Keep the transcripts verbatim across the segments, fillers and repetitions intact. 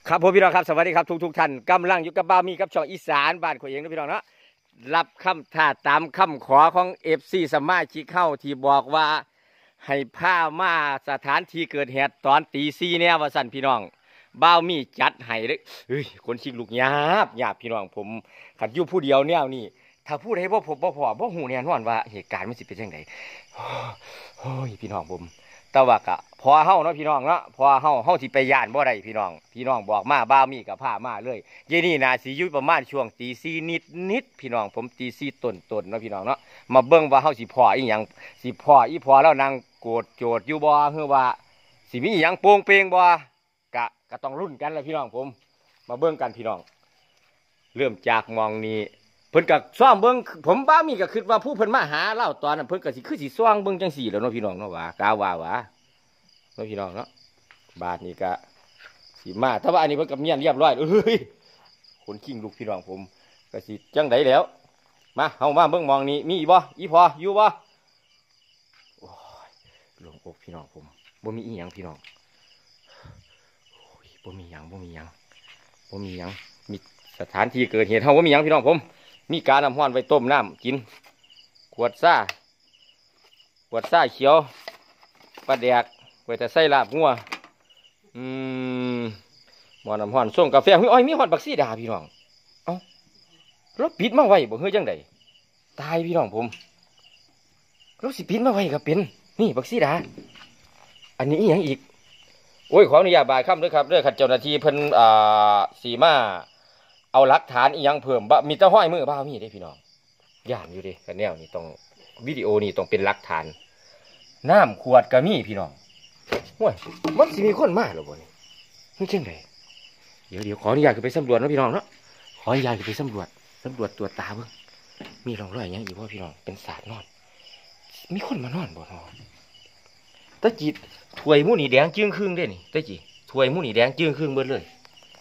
ครับผมพี่น้องครับสวัสดีครับทุกทุกท่านกำลังอยู่กับบ้ามีกับช่องอีสานบ้านข่อยเองนะพี่น้องเนาะรับคำท้าตามคำขอของเอฟซีสมาชิกเข้าที่บอกว่าให้พามาสถานที่เกิดเหตุตอนตีสี่เนี่ยว่าสั่นพี่น้องบ้ามีจัดให้เลยเฮ้ยคนชิงลูกหยาบหยาบพี่น้องผมขัดอยู่ผู้เดียวเนี่ยนี่ถ้าพูดให้พ่อผมพ่อพ่อพ่อหูแน่นอนว่าเหตุการณ์มันสิเป็นยังไงโอ้ยพี่น้องผมแต่ว่ากะพอเฮาเนาะพี่น้องเนาะพอเฮาเฮาสิไปย่านบ่ได้พี่น้องพี่น้องบอกมาบ้ามีกับผ้ามาเลยเย็นนี้นาสิอยู่ประมาณช่วงตีสี่นิดนิดพี่น้องผมตีสี่ต้นต้นเนาะพี่น้องเนาะมาเบิ่งว่าเฮาสิพออีหยังสิพออีพอแล้วนางโกรธโจดอยู่บ่คือว่าสิมีอีหยังโปงเปงบ่กะก็ต้องรุ่นกันแล้วพี่น้องผมมาเบิ่งกันพี่น้องเริ่มจากมองนี้เพิ่นก็ซ่อมเบิ่งผมบ้ามีก็คิดว่าผู้เพิ่นมาหาเล่าตอนนั้นเพิ่นก็สิคือสิซ่องเบิ่งจังซี่แหล้วเนาะพี่น้องเนาะว่ากาว่าว่าเนาะพี่น้องเนาะบาทนี้ก็สีมาถ้าว่าอันนี้เพิ่นกับเมียนเรียบร้อยเอ้ยคนขิงลูกพี่น้องผมก็สิจังไดแล้วมาเฮามาเบิ่งมองนี้มีอีบ่อีพออยู่บ่โอ้ยลงอกพี่น้องผมบ่มีอีหยังพี่น้องโอ้ยบ่มีหยังบ่มีหยังบ่มีหยังมีสถานที่เกิดเหตุเฮาบ่มีหยังพี่น้องผมมีการน้ำร้อนไว้ต้มน้ำกินขวดซ่าขวดซ่าเขียวปลาแดกไว้แต่ใส่ลาบงัวอืมหมอน้ำห้อนส่งกาแฟเฮ้ยอ้อยมีหอดบักซี่ดาพี่น้องเอ้ารถปิดมาไว้บ่เฮ้ยจังไดตายพี่น้องผมรถสิปิดมาไว้ก็เป็นนี่บักซี่ดาอันนี้อีหยังอีกโอ้ยขออนุญาตบายคำด้วยครับด้วยขัดเจ้าหน้าที่เพิ่นอ่าสีมาเอาหลักฐานอีหยังเพิ่มบะมีแต่ห้อยมือบ้ามีได้พี่น้องย่านอยู่ดิกันแนวนี่ต้องวิดีโอนี่ต้องเป็นหลักฐานน้ำขวดก็มีพี่น้องว้ยมันสิมีคนมาหรอบ่นี่นี่จังไดเดี๋ยวเดี๋ยวขออนุญาตขึ้นไปสำรวจนะพี่น้องเนาะขออนุญาตขึ้นไปสำรวจสำรวจตัวตาเบิ่งมีร่องรอยอย่างอีกว่าพี่น้องเป็นศาสตร์นอนมีคนมานอนบ่นอนตะจีถวยมูนี่แดงจึ้งครึ่งได้นี่ตะจีถวยมูนี่แดงจึ้งครึ่งเบิดเลย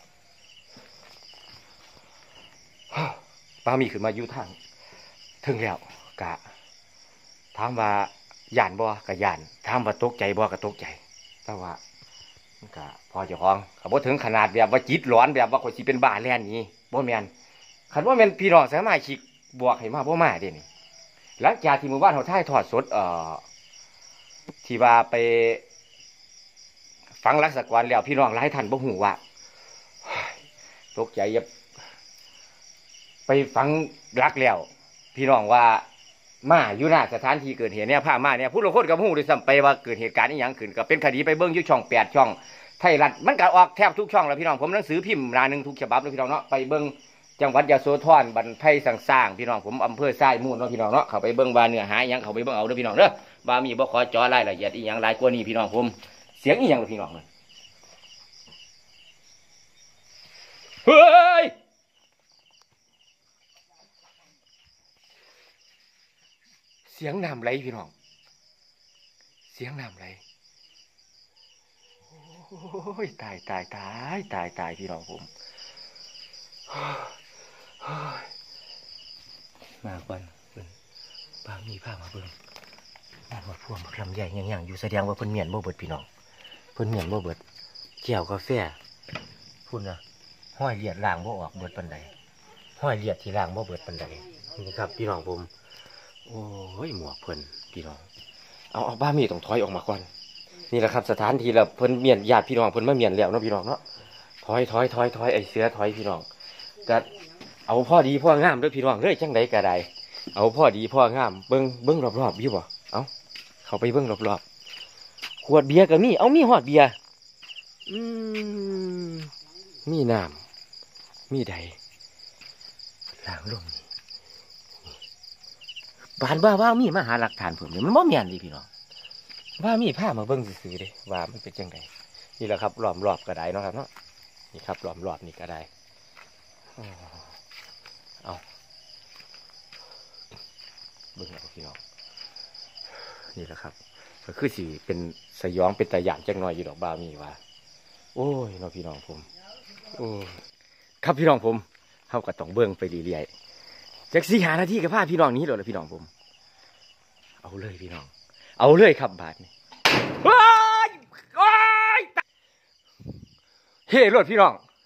ป้ามีขึ้นมาอยู่ทางถึงแล้วกะถามว่าย่านบ่กะย่านถามว่าตกใจบ่กะตกใจแต่ว่าก็พอเจ้าของเขาบ่ถึงขนาดแบบว่าจิตหลอนแบบว่าคนสิเป็นบ้าแล่นนี้บ่แม่นคันว่าแม่นพี่น้องสามารถคิดบวกให้มาบ่มาเด้นี่หลังจากที่หมู่บ้านเฮาถ่ายทอดสดเอ่อที่ว่าไปฟังรักษากรแล้วพี่น้องหลายท่านบ่ฮู้ว่าตกใจอย่าไปฟังรักแล้วพี่น้องว่ามาอยู่หน้าสถานที่เกิดเหตุเนี่ยพามาเนี่ยผู้ลงโทษกับผู้โดยสัมไปว่าเกิดเหตุการณ์นี้อย่างขึ้นก็เป็นคดีไปเบิ้งอยู่ช่องแปดช่องไทยรัฐมันก็ออกแทบทุกช่องแล้วพี่น้องผมหนังสือพิมพ์รายหนึ่งทุกฉบับเลยพี่น้องเนาะไปเบิ้งจังหวัดยโสธรบรรไพสังสร้างพี่น้องผมอำเภอทรายมูลเนาะพี่น้องเนาะเขาไปเบิ้งบาเนื้อหาอย่างเขาไปเบิ้งเอาเด้อพี่น้องเด้อบามีบ่ขอจ่อรายละเอียดอีหยังรายกว่านี้พี่น้องผมเสียงอีหยังพี่น้องเลยเฮ้ยเสียงน้ำไหลพี่น้องเสียงน้ำไหลโอ้ยตายตายตายตายตายพี่น้องผมมาก่อนเพิ่นป้ามีผ้ามาเบิ่งมาหมดพวงลำใหญ่ยังๆอยู่แสดงว่าเพิ่นเมียนบ่เบิดพี่น้องเพิ่นเมียนบ่เบิดแก้วกาแฟพุ่นนะห้อยเลียดล่างบ่ออกเบิดปานใดห้อยเลียดที่ล่างบ่เบิดปานใดนี่ครับพี่น้องผมโอ้ยหมวกเพิ่นพี่น้องเอาเอาบ้ามีต้องถอยออกมาก่อนนี่แหละครับสถานที่แล้วเพิ่นเมียนญาติพี่น้องเพิ่นมาเมียนแล้วเนาะพี่น้องเนาะถอยถอยถอยถอยไอ้เสือถอยพี่น้องก็เอาพ่อดีพ่องามด้วยพี่น้องเฮ้ยจังไดก็ได้เอาพ่อดีพ่องามเบิ้งเบิ้งรอบๆอยู่บ่เอาเข้าไปเบิ้งรอบๆขวดเบียร์ก็มีเอามีหอดเบียร์อืมมีน้ำมีใดล้างลมบานว่าว่ามีมาหาหลักฐานเพิ่มเลยมันบ่แม่นดิพี่น้องว่ามีผ้ามาเบิ้งซื่อๆเด้ว่ามันเป็นจังไดนี่แหละครับล้อมรอบก็ได้เนาะครับเนาะนี่ครับล้อมรอบนี่ก็ได้เอาเบิ้งเอาพี่น้องนี่แหละครับก็คือสิเป็นสยองเป็นตะหยานจังน้อยอยู่ดอกบ้ามีว่าโอ้ยน้องพี่น้องผมโอ้ครับพี่น้องผมเขาก็ต้องเบิ้งไปเรื่อยๆจากสี่หานาทีกับผ้าพี่น้องนี้เลยพี่น้องผมเอาเลยพี่น้องเอาเลยครับบาทนี่ว้ายว้ายเฮ้รถพี่น้อง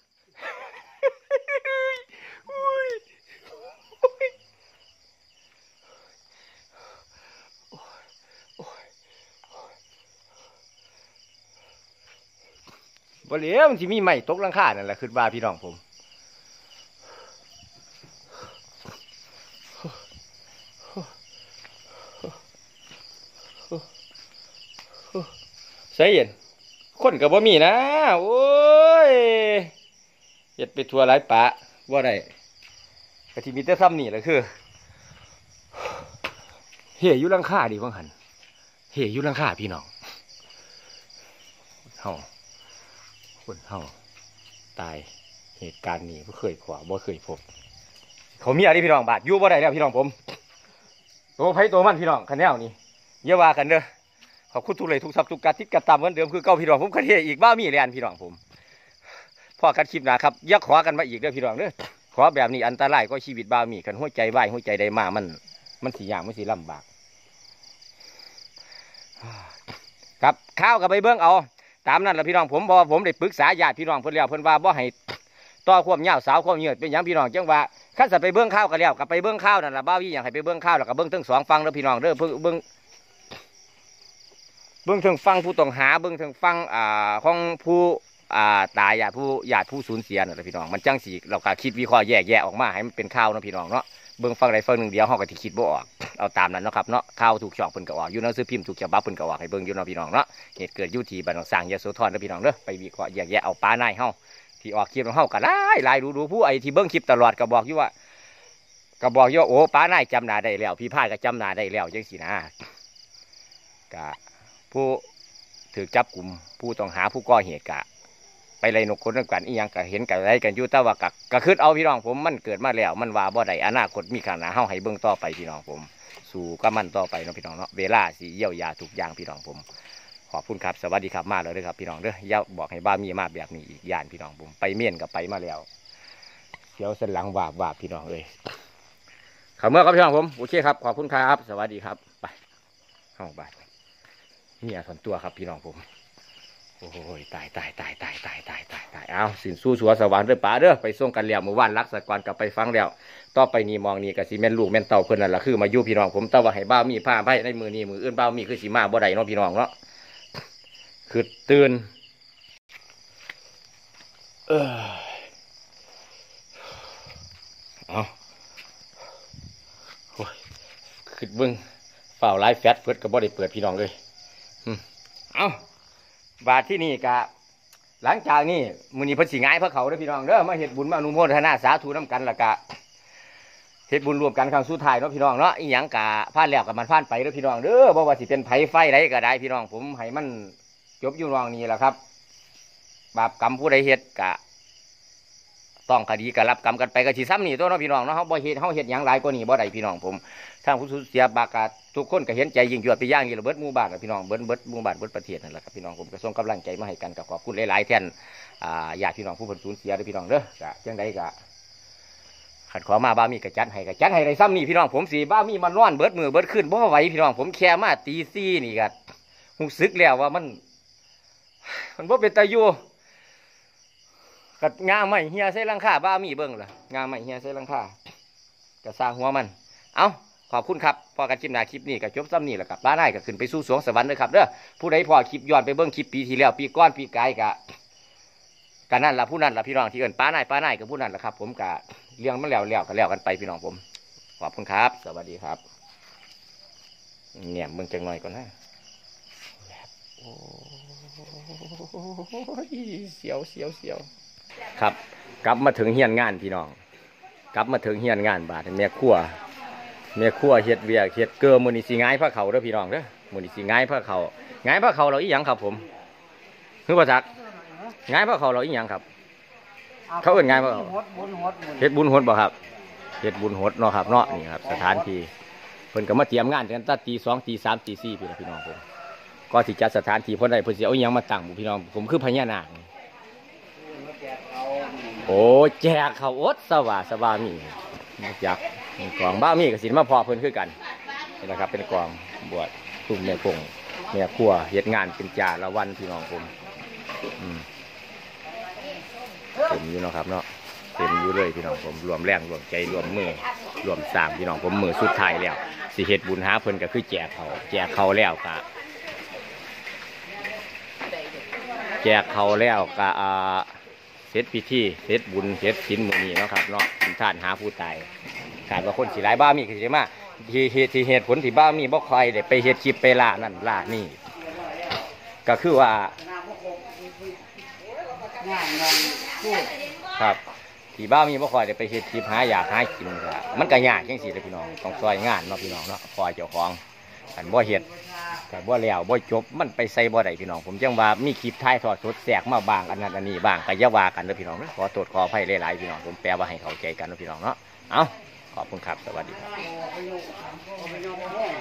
บ่เหลียวมันสิมีไม้ตกหลังคานั่นแหละคือว่าพี่น้องผมใช่เย็นคนกับบ่มีนะโอ้ยเฮ็ดไปทัวหลายปะว่าได้กะที่มีแต่ซ้ำนี่แหละคือเห่อยู่หลังคาดิบังหันเห่อยู่หลังคาพี่น้องเฮาคนเฮาตายเหตุการณ์นี้บ่เคยพบบ่เคยพบเขามีอะไรพี่น้องบาดอยู่บ่ได้แล้วพี่น้องผมตัวไผตัวมันพี่น้องคันแนวนี้อย่าว่ากันเด้อขอบคุณทุกเลยทุกทรัพย์ทุกการที่กระทำเหมือนเดิมคือเก่าพี่น้องผมคันเห่อีกบ้ามีแลนพี่น้องผมพอกันคลิปหน้าครับอย่าขอกันมาอีกเด้อพี่น้องเด้อขอแบบนี้อันตรายก็ชีวิตบ้ามีกันหัวใจวายหัวใจใดมามันมันสิยากมันสิลำบากครับข้าวกับไปเบิ้งเอาตามนั้นแหละพี่น้องผมบอกผมได้ปรึกษาญาติพี่น้องเพิ่นแล้วเพิ่นว่าบ่ให้ต่อความยาวสาวความยืดเป็นอย่างพี่น้องจังว่าขั้นสัตว์ไปเบิ้งข้าวกันแล้วกับไปเบิ้งข้าวนั่นแหละบ้าวี่อย่างให้ไปเบิ้งข้าวแล้วกับเบิ้งทั้งสองฟังเด้อพี่น้องเด้อเพิ่งเบิ้งเบิ้งทั้งฟังผู้ต้องหาเบิ้งทั้งฟังอ่าของผู้อ่าตายญาติผู้ญาติผู้สูญเสียนั่นแหละพี่น้องมันจังสีเราก็คิดวิเคราะห์แยกแยะออกมาให้มันเป็นข้าวนะพี่น้องเนาะเบิ้งฟังใดฟังหนึ่งเดียวเขาก็ที่คิดบ่ออกเอาตามนั้นเนาะครับเนาะข้าวถูกช่องเพิ่นก็ออกอยู่หนังสือพิมพ์ถูกฉบับเพิ่นก็ออกให้เบิ้งอยู่เนาะพี่น้องเนาะเหตุเกิดอยู่ที่บ้านหนองสร้างยโสธรเด้อพี่น้องเด้อไปวิเคราะห์แยกแยะเอาปลาในเฮาที่ออกคลิปของเฮาก็หลายหลายดูดูผู้ไอ้ที่เบิ้งคลิปตลอดก็บอกอยู่ว่าก็บอกอยู่ว่าโอ้ปลาในจำหน้าได้แล้วพี่พายก็จำหน้าได้แล้วจังซี่นะก็ผู้ถือจับกลุ่มผู้ต้องหาผู้ก่อเหตุกะไปไล่นกคนกันอีหยังก็เห็นกันไรกันอยู่แต่ว่ากะก็คือเอาพี่น้องผมมันเกิดมาแล้วมันว่าบ่ได้อนาคตมีขนาดเฮาให้เบิ่งต่อไปพี่น้องผมสู่กับมันต่อไปเนาะพี่น้องเนาะเวลาสิเยียวยาทุกอย่างพี่น้องผมขอบคุณครับสวัสดีครับมาเลยเด้อครับพี่น้องเด้ออย่าบอกให้บ้ามีมาแบบนี้อีกย่านพี่น้องผมไปเมียนกับไปมาแล้วเดี๋ยวสันหลังวาบวาบพี่น้องเลยขอบเมื่อครับพี่น้องผมโอเคครับขอบคุณครับสวัสดีครับไปเข้าบ้านเนี่ยส่วนตัวครับพี่น้องผมโอ้ยตายตายตายตายตายตายตายตายเอาสินสู้สัวสวรรค์เด้อป๋าเด้อไปส่งกันแล้วเมื่อวานรักษากรกลับไปฟังแล้วต่อไปนี่มองนี่กับซีเมนลูกแม่นเต่าเพิ่นนั่นแหละคือมาอยู่พี่น้องผมแต่ว่าให้บ้ามีผ้าไพ่ในมือนี่มืออื่นบ้ามีคือสีมาบ่ได้เนาะพี่น้องเนาะคือตื่นเออเอาโอ้ยคือเบิ้งเฝ้าไลฟ์แฟตเฟิร์สก็บ่ได้เปิดพี่น้องเลยเอาบาทที่นี่กะหลังจากนี้มือนี้เพิ่นสิง่ายพระเขาเด้อพี่น้องเด้อมาเฮ็ดบุญมาอนุโมทนาสาธุน้ำกันละกะเฮ็ดบุญรวมกันครั้งสุดท้ายเนาะพี่น้องเนาะอีหยังกะผ่านแล้วกับมันผ่านไปเด้อพี่น้องเด้อบ่ว่าสิเป็นไผไฟใดก็ได้พี่น้องผมให้มันจบอยู่น้องนี้แหละครับบาปกรรมผู้ใดเฮ็ดกะต้องคดีก็รับกรรมกันไปก็สิซ้ำนี่ตัวเนาะพี่น้องเนาะเฮาบ่เฮ็ดเฮาเฮ็ดหยังหลายกว่านี้บ่ได้พี่น้องผมทางผู้สูญเสียบากะทุกคนก็เห็นใจยิ่งยวดไปย่างนี่ระเบิดหมู่บ้านพี่น้องเบิดเบิดหมู่บ้านเบิดประเทศนั่นแหละครับพี่น้องผมก็ส่งกำลังใจมาให้กันกับขอบคุณหลายๆแท่นอ่าญาติพี่น้องผู้สูญเสียเด้อพี่น้องเด้อกะจังใดกะขัดขอมาบ้ามีกระจัดให้กระจัดให้ได้ซ้ำนี่พี่น้องผมสีบ้ามีมันนอนเบิดมือเบิดขึ้นบ่ไหวพี่น้องผมแค่มาตีซี่นี่กันหูซึกแล้วว่ามันมันบ่เป็นตาอยู่กัดงาไม่เฮียใส่ลังค่าบ้ามีเบิ้งล่ะงาไม่เฮียใส่ลังค่ากระซางหัวมันเอาขอบคุณครับพอกันคลิปหน้าคลิปนี้กับจบซ้ำนี่แหละครับป้าได้ก็ขึ้นไปสู้สวงสวรรค์เลยครับเด้อผู้ใดพอคลิปย้อนไปเบิ้งคลิปปีที่แล้วปีก้อนปีกายกะกันนั่นละผู้นั่นละพี่น้องที่เอิ้นป้าได้ป้าได้กับผู้นั่นละครับผมกะเลี้ยงมันแล้วแล้วกันแล้วกันไปพี่น้องผมขอบคุณครับสวัสดีครับเนี่ยมึงจังหน่อยก่อนนะโอ้ยเสียวเสียวเสียวครับกลับมาถึงเฮียนงานพี่น้องกลับมาถึงเฮียนงานบาดเมียขั้วเมียขั้วเฮ็ดเวียกเฮ็ดเกลือมือนี่สีง่ายพระเขาเด้อพี่น้องเด้อมือนี่สีง่ายพระเขาง่ายพระเขาเราอีหยังครับผมคือว่าจักง่ายพระเขาเราอีหยังครับเขาเอิ้นง่ายพระเขาเฮ็ดบุญหดบ่ครับเฮ็ดบุญหดเนาะครับเนาะนี่ครับสถานที่เพิ่นก็มาเตรียมงานกันตั้งตีสองตีสามตีสี่พี่น้องพี่น้องผมก็สิจัดสถานที่เพิ่นได้เพิ่นสิเอาอีหยังมาตั้งพี่น้องผมคือพญานาคโอ้แจกเขาอดสว่าสบามีจักกองบ้ามีกับสินมาพอเพิ่นคือกันนี่นะครับเป็นกองบวชตุ่มแม่คงแม่ครัวเฮ็ดงานเป็นจ่าละวันพี่น้องผมเต็มอยู่เนาะครับเนาะเต็มอยู่เลยพี่น้องผมรวมแรงรวมใจรวมมือรวมสร้างพี่น้องผมมือสุดท้ายแล้วสิเฮ็ดบุญหาเพิ่นก็คือแจกเขาแจกเขาแล้วก็แจกเขาแล้วก็เสร็จพิธีเสร็จบุญเสร็จศีลมื้อนี้เนาะครับเนาะสินทานหาผู้ตายขาดว่าคนสิหลายบ้ามีคือสิมาที่ที่เหตุผลที่บ้ามีบ่คอยได้ไปเฮ็ดคลิปไปล่านั่นล่านี่ก็คือว่าครับที่บ้ามีบ่คอยได้ไปเฮ็ดคลิปหาอยากหากินก็มันก็ยากจังซี่เลยพี่น้องต้องซอยงานเนาะพี่น้องเนาะคอยเจ้าของอันบ่เฮ็ดแต่บ่แล้วบ่จบมันไปใส่บ่ได้พี่น้องผมจังว่ามีคลิปท้ายทอดสดแทรกมาบ้างอันนั้นอันนี้บ้างก็อย่าว่ากันเด้อพี่น้องขอโทษขออภัยหลายๆพี่น้องผมแปลว่าให้เข้าใจกันเนาะพี่น้องเนาะเอาขอบคุณครับสวัสดีครับ